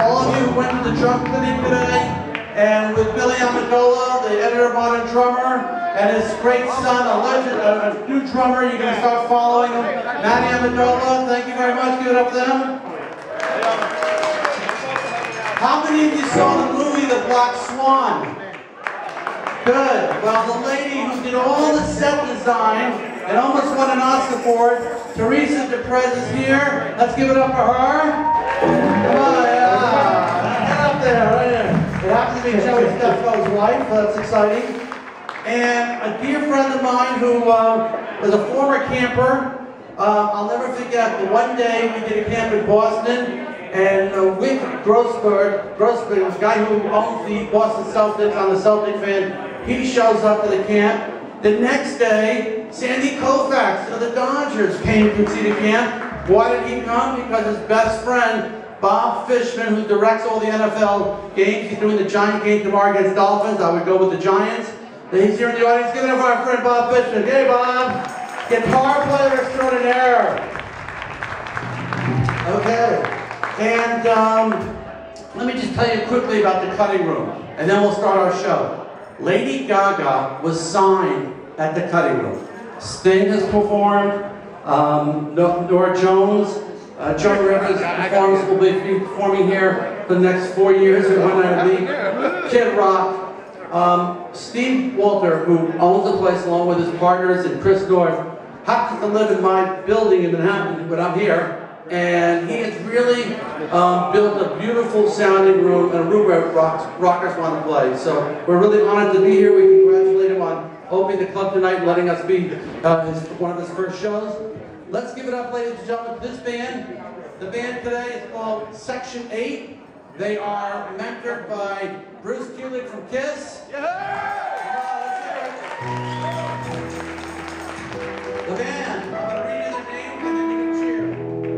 all of you who went to the drum clinic today, and with Billy Amendola, the editor of Modern Drummer, and his great son, a new drummer, you're going to start following him, Matty Amendola. Thank you very much. Give it up to them. How many of you saw the movie The Black Swan? Good. Well, the lady who did all the set design and almost won an Oscar for it, Teresa DePrez is here. Let's give it up for her. Come on, yeah. Get up there, right there. It happens to be Joey Stefko's wife. That's exciting. And a dear friend of mine who was a former camper. I'll never forget the one day we did a camp in Boston. And Wick Grossberg, the guy who owns the Boston Celtics, I'm a Celtic fan, he shows up to the camp. The next day, Sandy Koufax of the Dodgers came to see the camp. Why did he come? Because his best friend, Bob Fishman, who directs all the NFL games, he's doing the Giant game tomorrow against Dolphins. I would go with the Giants. He's here in the audience. Give it up for our friend Bob Fishman. Hey, Bob. Guitar player extraordinaire. Okay. And let me just tell you quickly about the cutting room, and then we'll start our show. Lady Gaga was signed at the cutting room. Sting has performed, Nora Jones, Joan Rivers performance will be performing here for the next 4 years at One Night a Week. Kid Rock. Steve Walter, who owns the place along with his partners and Chris North, happens to live in my building in Manhattan, but I'm here. And he has really built a beautiful sounding room and a room where rockers want to play. So we're really honored to be here. We congratulate him on opening the club tonight and letting us be one of his first shows. Let's give it up, ladies and gentlemen, to this band. The band today is called Section 8. They are mentored by Bruce Kulick from Kiss. The band, I'm going to read you their name and then you can cheer.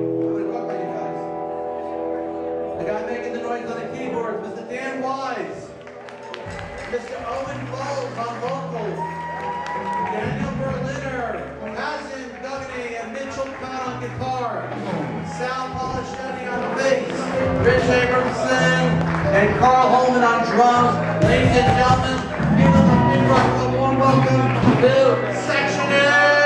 The guy making the noise on the keyboard, Mr. Dan Wise. Mr. Owen Bowles on vocals. Daniel Berliner, Hazen Duggany, and Mitchell Kahn on guitar. Sal Polischetti on the bass. Rich Abramson and Carl Holman on drums. Ladies and gentlemen, give them a big round of warm welcome to Section 8.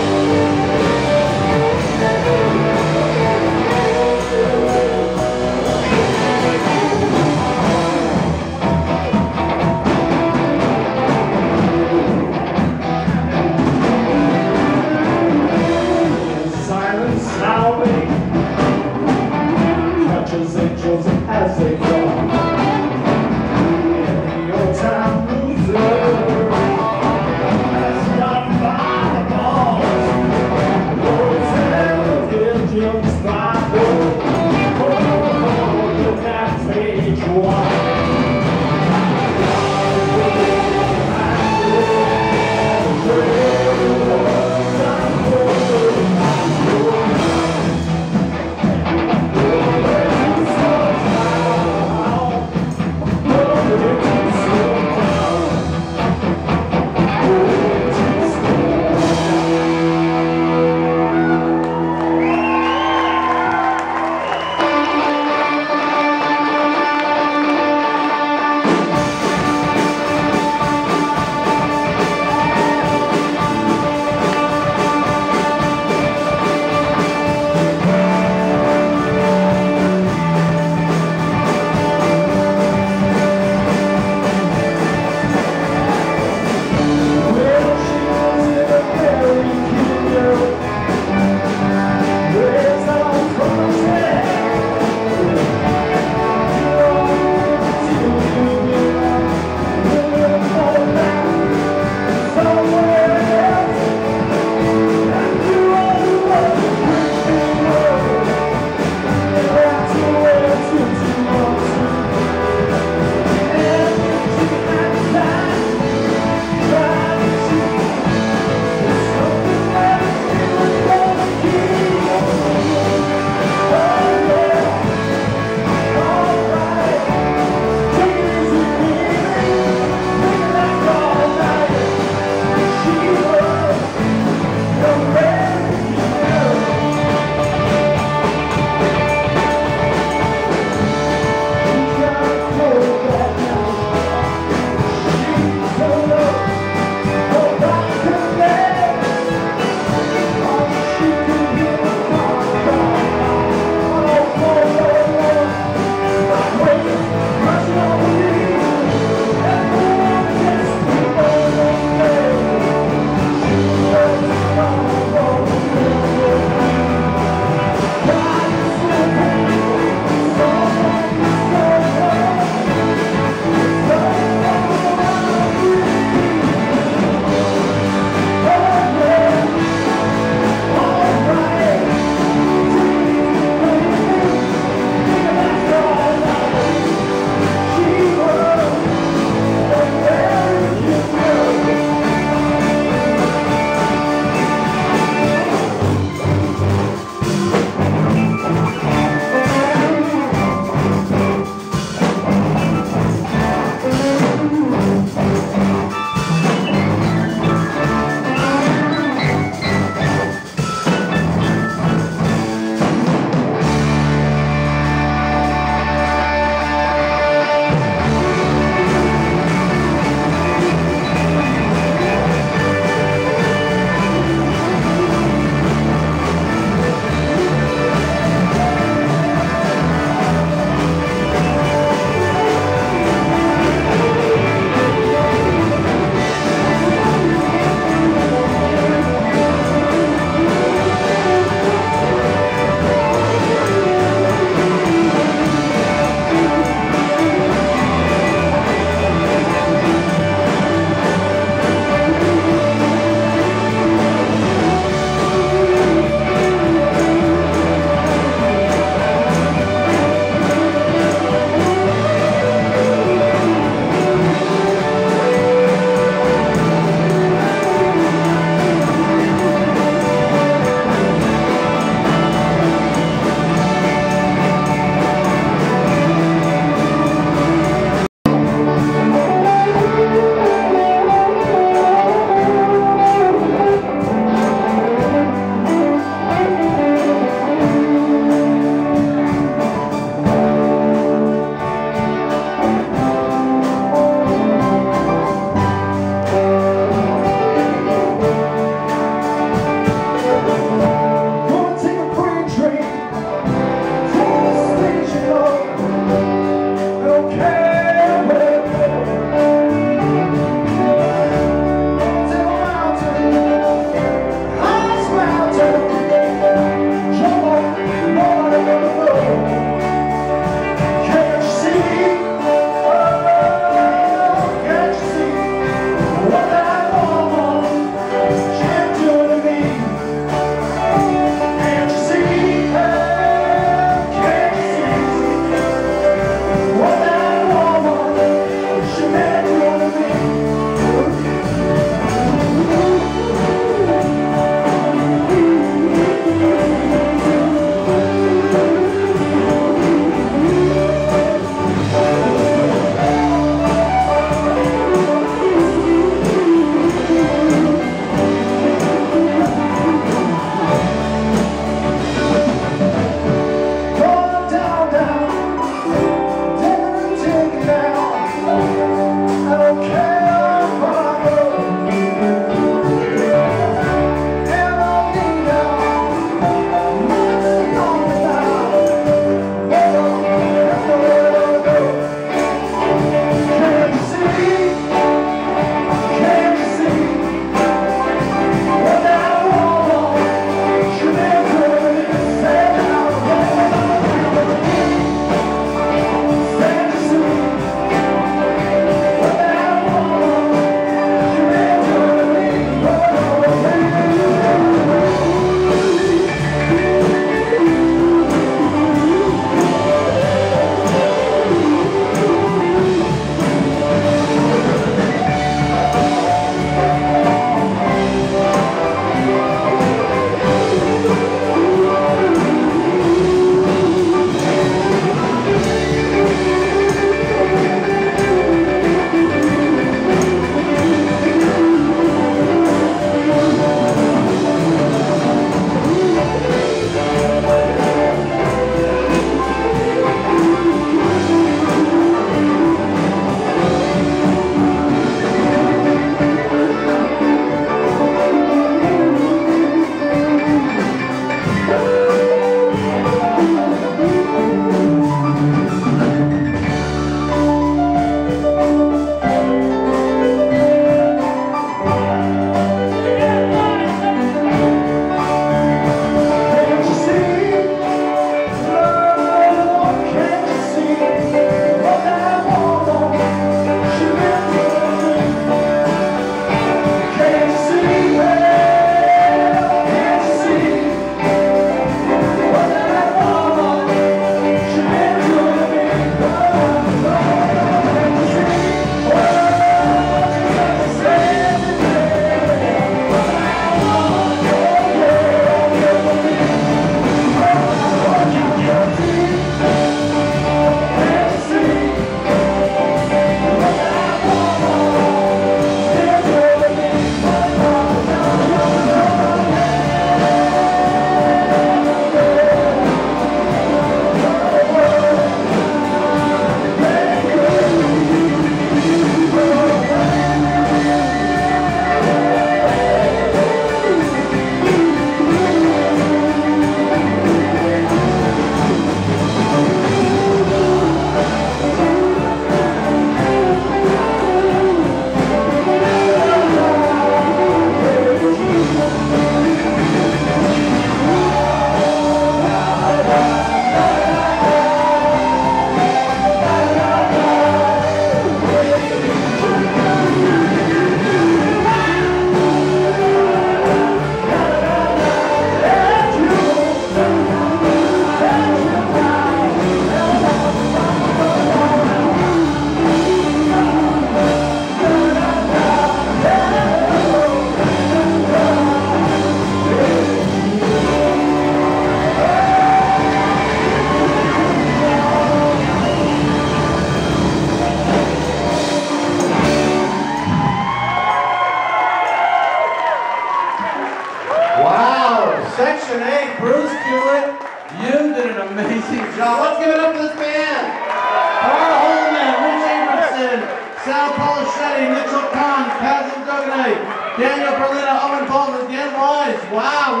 Hey, Bruce Kulick, you did an amazing job. Let's give it up for this band. Carl Holman, Rich Abramson, Sal Polischetti, Mitchell Kahn, Kazim Doganay, Daniel Berlina, Owen Baldwin, Dan Wise. Wow,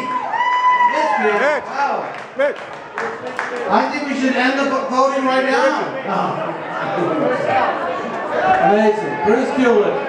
wow. I think we should end the voting right now. Oh. Amazing. Bruce Kulick.